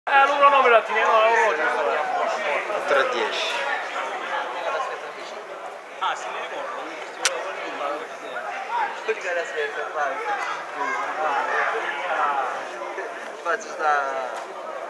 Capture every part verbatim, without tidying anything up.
Eh, l'uno nove la teniamo, tre a dieci. Ah, si ne ricorda? Perché la scherza fare? Faccio sta...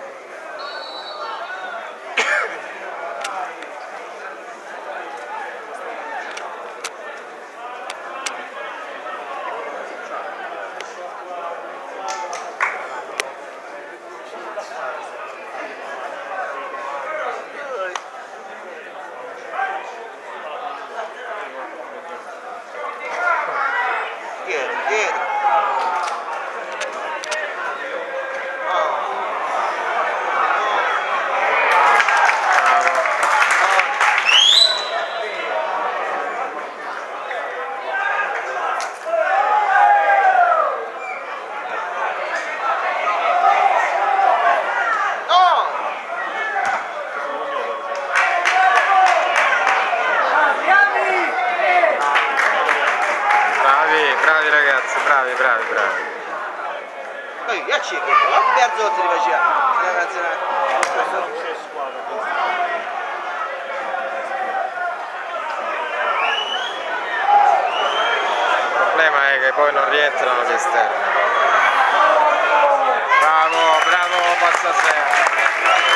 Dietro, dietro. Bravi, bravi ragazzi, bravi, bravi, bravi. Poi, io ci vedo, ma che Berzozzi li faceva? La nazionale. Il problema è che poi non rientrano gli esterni. Bravo, bravo Passasera.